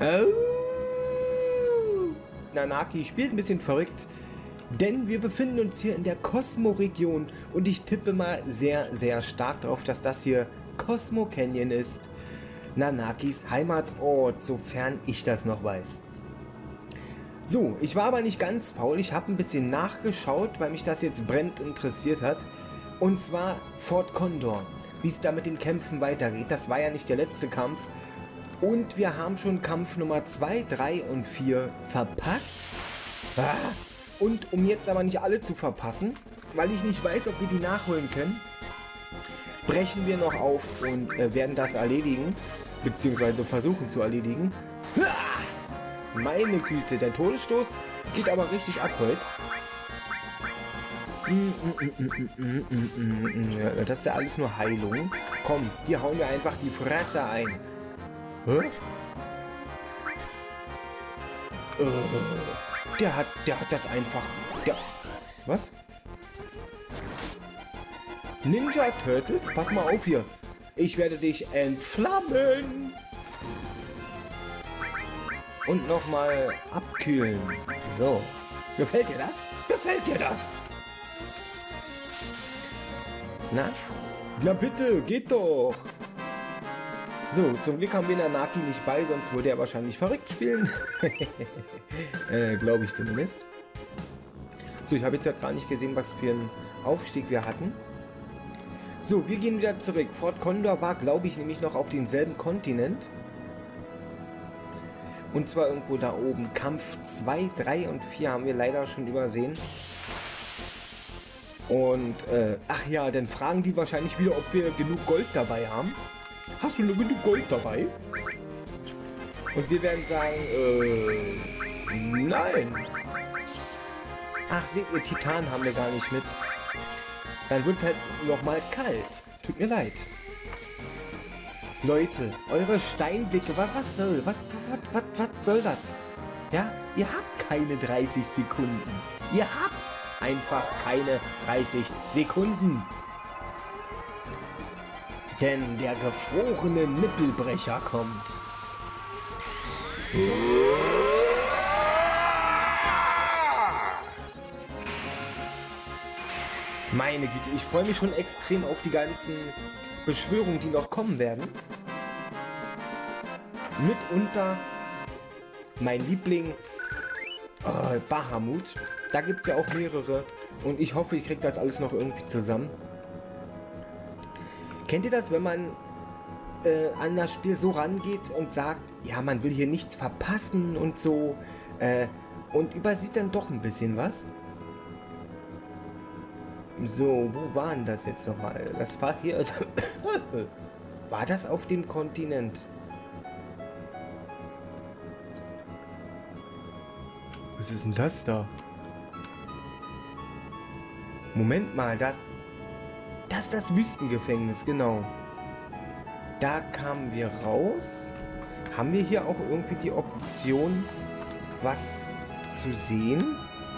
Oh. Nanaki spielt ein bisschen verrückt, denn wir befinden uns hier in der Cosmo-Region und ich tippe mal sehr, sehr stark darauf, dass das hier Cosmo Canyon ist. Nanakis Heimatort, sofern ich das noch weiß. So, ich war aber nicht ganz faul, ich habe ein bisschen nachgeschaut, weil mich das jetzt brennend interessiert hat. Und zwar Fort Condor, wie es da mit den Kämpfen weitergeht. Das war ja nicht der letzte Kampf. Und wir haben schon Kampf Nummer 2, 3 und 4 verpasst. Und um jetzt aber nicht alle zu verpassen, weil ich nicht weiß, ob wir die nachholen können, brechen wir noch auf und werden das erledigen, beziehungsweise versuchen zu erledigen. Meine Güte, der Todesstoß geht aber richtig ab heute. Das ist ja alles nur Heilung. Komm, die hauen wir einfach die Fresse ein. Hä? Der hat das einfach... Was? Ninja Turtles, pass mal auf hier. Ich werde dich entflammen. Und nochmal abkühlen. So. Gefällt dir das? Gefällt dir das? Na? Na bitte, geht doch. So, zum Glück haben wir Nanaki nicht bei, sonst würde er wahrscheinlich verrückt spielen. Glaube ich zumindest. So, ich habe jetzt ja gar nicht gesehen, was für einen Aufstieg wir hatten. So, wir gehen wieder zurück. Fort Condor war, glaube ich, nämlich noch auf demselben Kontinent. Und zwar irgendwo da oben. Kampf 2, 3 und 4 haben wir leider schon übersehen. Und, ach ja, dann fragen die wahrscheinlich wieder, ob wir genug Gold dabei haben. Hast du nur genug Gold dabei? Und wir werden sagen, nein. Ach, seht ihr, Titan haben wir gar nicht mit. Dann wird es halt nochmal kalt. Tut mir leid. Leute, eure Steinblicke, was soll das? Ja, ihr habt keine 30 Sekunden. Ihr habt einfach keine 30 Sekunden. Denn der gefrorene Nippelbrecher kommt. Meine Güte, ich freue mich schon extrem auf die ganzen Beschwörungen, die noch kommen werden. Mitunter mein Liebling Bahamut. Da gibt es ja auch mehrere. Und ich hoffe, ich kriege das alles noch irgendwie zusammen. Kennt ihr das, wenn man an das Spiel so rangeht und sagt, ja, man will hier nichts verpassen und so, und übersieht dann doch ein bisschen was? So, wo war denn das jetzt nochmal? Das war hier... War das auf dem Kontinent? Was ist denn das da? Moment mal, das ist das Wüstengefängnis, genau. Da kamen wir raus. Haben wir hier auch irgendwie die Option, was zu sehen?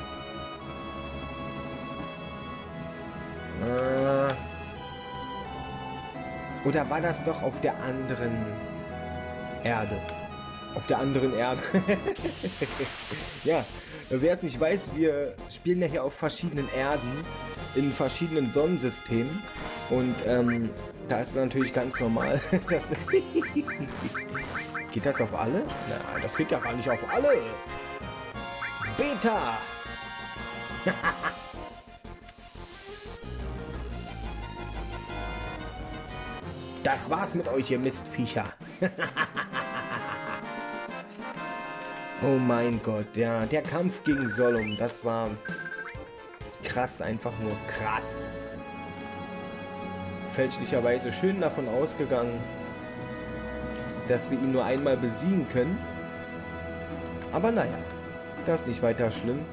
Oder war das doch auf der anderen Erde? Auf der anderen Erde. Ja, wer es nicht weiß, wir spielen ja hier auf verschiedenen Erden, in verschiedenen Sonnensystemen. Und da ist natürlich ganz normal. Geht das auf alle? Na, das geht ja gar nicht auf alle. Beta! Das war's mit euch, ihr Mistviecher. Oh mein Gott, ja, der Kampf gegen Sollum, das war krass, einfach nur krass. Fälschlicherweise schön davon ausgegangen, dass wir ihn nur einmal besiegen können. Aber naja, das ist nicht weiter schlimm.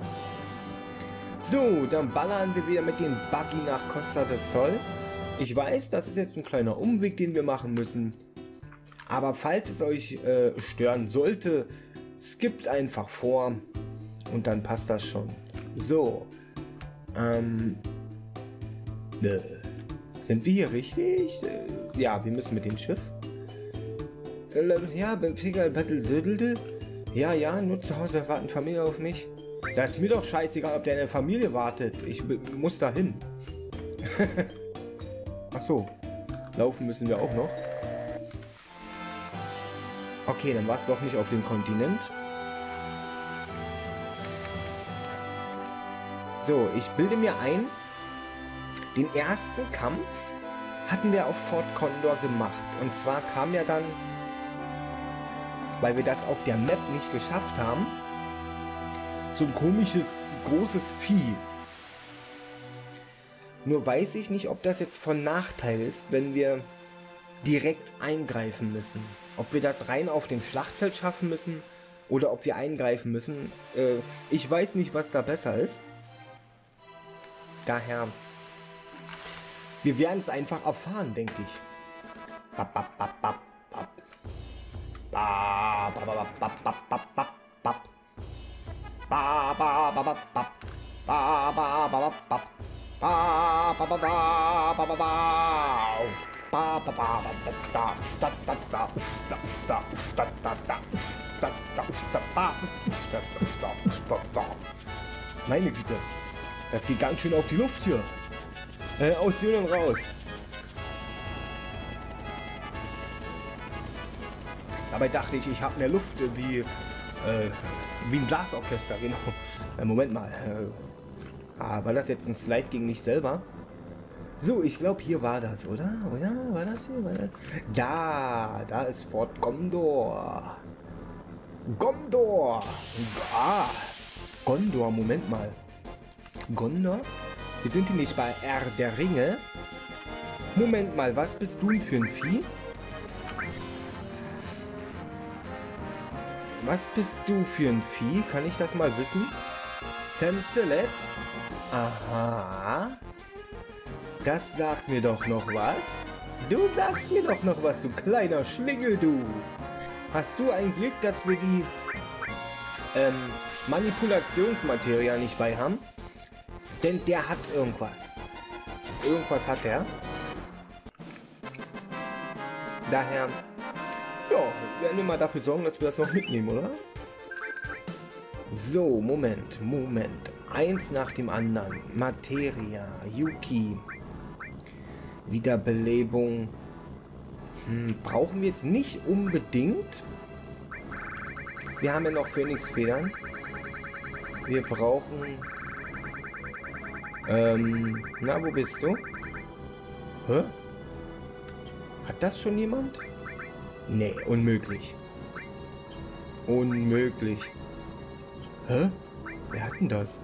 So, dann ballern wir wieder mit dem Buggy nach Costa del Sol. Ich weiß, das ist jetzt ein kleiner Umweg, den wir machen müssen. Aber falls es euch stören sollte, skippt einfach vor und dann passt das schon. So. Sind wir hier richtig? Ja, wir müssen mit dem Schiff. Ja, ja, nur zu Hause warten Familie auf mich. Da ist mir doch scheißegal, ob deine Familie wartet. Ich muss da hin. Ach so. Laufen müssen wir auch noch. Okay, dann war es doch nicht auf dem Kontinent. So, ich bilde mir ein, den ersten Kampf hatten wir auf Fort Condor gemacht. Und zwar kam ja dann, weil wir das auf der Map nicht geschafft haben, so ein komisches, großes Vieh. Nur weiß ich nicht, ob das jetzt von Nachteil ist, wenn wir direkt eingreifen müssen. Ob wir das rein auf dem Schlachtfeld schaffen müssen oder ob wir eingreifen müssen. Ich weiß nicht, was da besser ist. Daher, wir werden es einfach erfahren, denke ich. Meine Güte, das geht ganz schön auf die Luft hier. Aus Süden und raus. Dabei dachte ich, ich habe mehr Luft wie ein Blasorchester, genau. Moment mal. War das jetzt ein Slide gegen mich selber? So, ich glaube, hier war das, oder? Oder? War das hier? Da ist Fort Gondor. Gondor! Gondor, Moment mal. Gondor? Wir sind hier nicht bei R der Ringe. Moment mal, was bist du für ein Vieh? Was bist du für ein Vieh? Kann ich das mal wissen? Zemzelet? Aha. Das sagt mir doch noch was. Du sagst mir doch noch was, du kleiner Schlingel, du. Hast du ein Glück, dass wir die Manipulationsmateria nicht bei haben? Denn der hat irgendwas. Irgendwas hat er. Daher, ja, werden wir mal dafür sorgen, dass wir das noch mitnehmen, oder? So, Moment. Eins nach dem anderen. Materia, Yuki. Wiederbelebung. Brauchen wir jetzt nicht unbedingt. Wir haben ja noch Phönixfedern. Wir brauchen... na, wo bist du? Hä? Hat das schon jemand? Nee, unmöglich. Unmöglich. Hä? Wer hat denn das?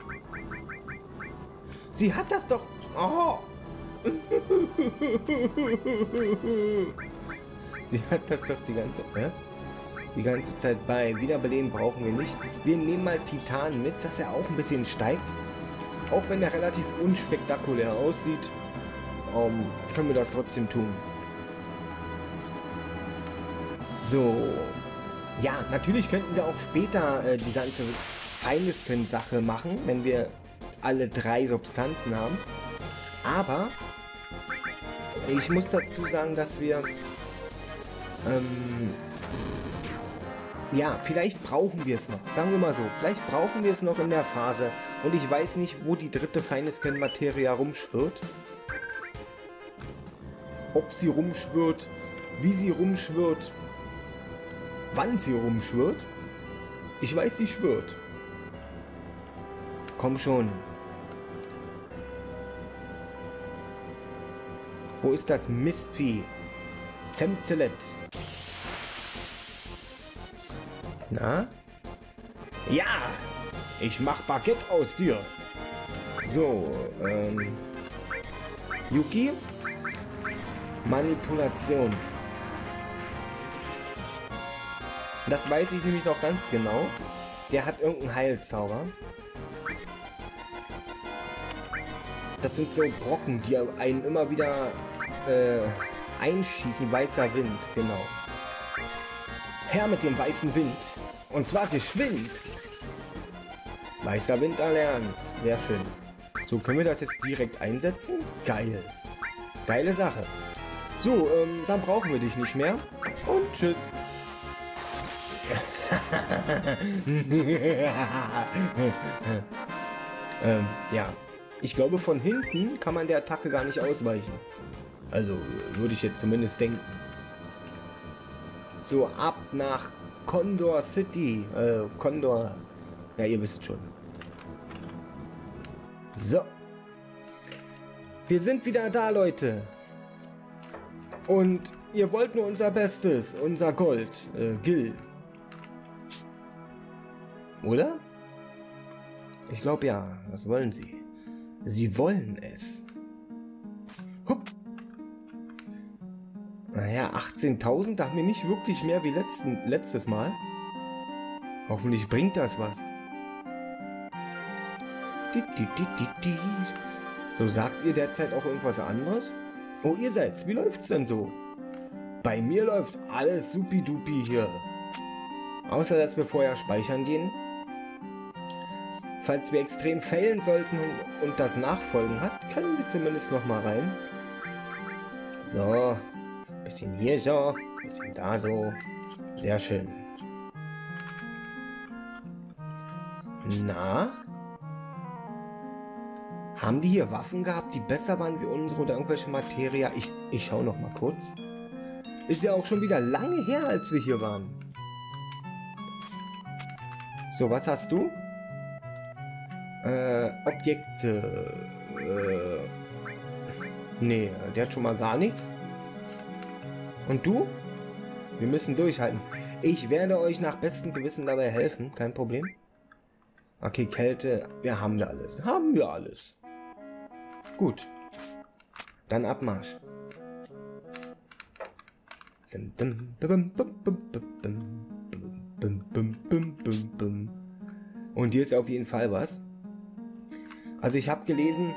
Sie hat das doch... Oh! Sie hat das doch die ganze Zeit bei. Wiederbeleben brauchen wir nicht. Wir nehmen mal Titan mit, dass er auch ein bisschen steigt. Auch wenn er relativ unspektakulär aussieht, können wir das trotzdem tun. So. Ja, natürlich könnten wir auch später die ganze Feindeskönnen-Sache machen, wenn wir alle 3 Substanzen haben. Aber ich muss dazu sagen, dass wir ja, vielleicht brauchen wir es noch. Sagen wir mal so, vielleicht brauchen wir es noch in der Phase. Und ich weiß nicht, wo die dritte Feindeskönnen-Materia rumschwirrt. Ob sie rumschwirrt, wie sie rumschwirrt, wann sie rumschwirrt. Ich weiß, sie schwirrt. Komm schon. Wo ist das Mistvieh? Zemzelet. Na? Ja! Ich mach Baguette aus dir. So, Yuki? Manipulation. Das weiß ich nämlich noch ganz genau. Der hat irgendeinen Heilzauber. Das sind so Brocken, die einen immer wieder einschießen. Weißer Wind, genau. Her mit dem weißen Wind. Und zwar geschwind. Weißer Wind erlernt. Sehr schön. So, können wir das jetzt direkt einsetzen? Geil. Geile Sache. So, dann brauchen wir dich nicht mehr. Und tschüss. Ja. Ich glaube, von hinten kann man der Attacke gar nicht ausweichen. Also, würde ich jetzt zumindest denken. So, ab nach Condor City. Condor. Ja, ihr wisst schon. So. Wir sind wieder da, Leute. Und ihr wollt nur unser Bestes. Unser Gold. Gil. Oder? Ich glaube ja. Das wollen sie. Sie wollen es. Hup. Naja, 18.000, da haben wir nicht wirklich mehr wie letztes Mal. Hoffentlich bringt das was. So, sagt ihr derzeit auch irgendwas anderes? Oh, ihr seid's. Wie läuft's denn so? Bei mir läuft alles supidupi hier. Außer, dass wir vorher speichern gehen. Falls wir extrem failen sollten und das Nachfolgen hat, können wir zumindest noch mal rein. So. Bisschen hier so. Bisschen da so. Sehr schön. Na? Haben die hier Waffen gehabt, die besser waren wie unsere oder irgendwelche Materia? Ich schau noch mal kurz. Ist ja auch schon wieder lange her, als wir hier waren. So, was hast du? Objekte. Nee, der hat schon mal gar nichts. Und du? Wir müssen durchhalten. Ich werde euch nach bestem Gewissen dabei helfen. Kein Problem. Okay, Kälte. Wir haben da alles. Haben wir alles. Gut. Dann Abmarsch. Und hier ist auf jeden Fall was. Also ich habe gelesen,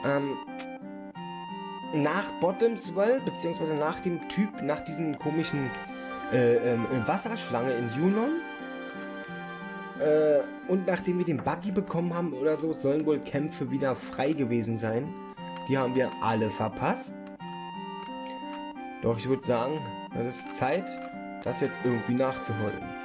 nach Bottomswell, beziehungsweise nach dem Typ, nach diesen komischen Wasserschlange in Junon, und nachdem wir den Buggy bekommen haben oder so, sollen wohl Kämpfe wieder frei gewesen sein. Die haben wir alle verpasst. Doch ich würde sagen, es ist Zeit, das jetzt irgendwie nachzuholen.